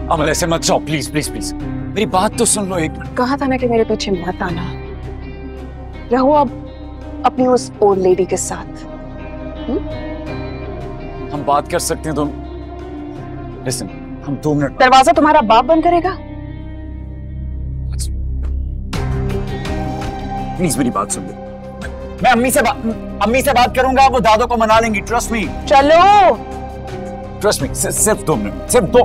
अमल ऐसे मत जाओ, प्लीज प्लीज प्लीज, मेरी बात तो सुन लो एक मिनट। कहा था ना कि मेरे पीछे मत आना। रहो अब अपनी उस ओल्ड लेडी के साथ। हम बात कर सकते हैं तुम। लिसन, हम 2 मिनट। दरवाजा तुम्हारा बाप बंद करेगा? प्लीज मेरी बात सुन लो। मैं अम्मी से बात करूंगा, वो दादो को मना लेंगी, ट्रस्ट मी। चलो ट्रस्ट मी, सिर्फ 2 मिनट, सिर्फ 2।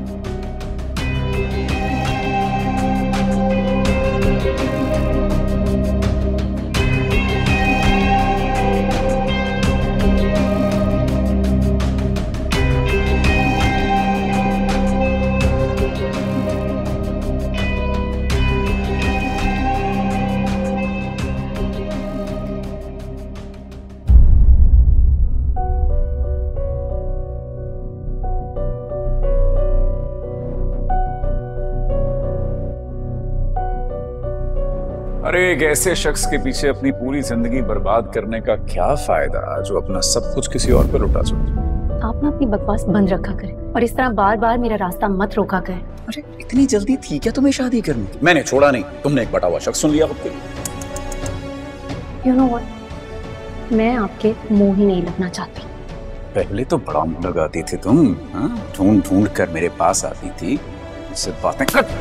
अरे एक ऐसे शख्स के पीछे अपनी पूरी जिंदगी बर्बाद करने का क्या फायदा जो अपना सब कुछ किसी और पे लुटा सकता। आप ना अपनी बकवास बंद रखा करें और इस तरह बार बार मेरा रास्ता मत रोका करें। अरे इतनी जल्दी थी क्या तुम्हें शादी करने की? मैंने छोड़ा नहीं, तुमने एक बटा हुआ शख्स सुन लिया खुद के लिए। यू नो व्हाट, मैं आपके मुंह ही नहीं लगना चाहती। पहले तो बड़ा मुंह लगाती थी तुम, ढूंढ ढूंढ कर मेरे पास आती थी, मुझसे बातें कर।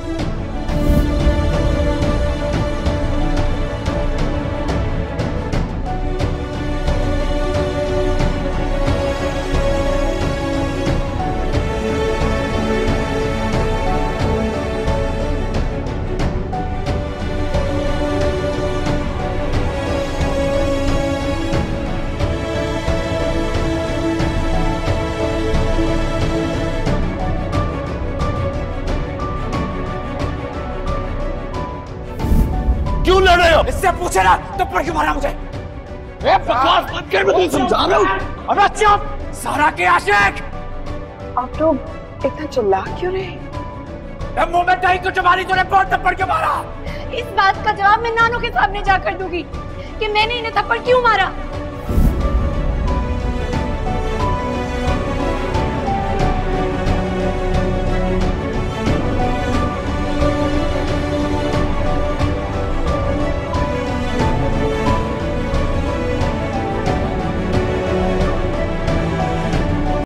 क्यों लड़ रहे हो? इससे पूछे ना तो पढ़ क्यों मारा मुझे? बकवास मत कर, मैं तुझे समझा रहा हूँ। अब चुप, सारा के आशिक। आप लोग इतना चिल्ला क्यों रहे? मुंह में दही को चबारी तूने बहुत थप्पड़ क्यों मारा? इस बात का जवाब मैं नानू के सामने जाकर दूंगी कि मैंने इन्हें थप्पड़ क्यों मारा।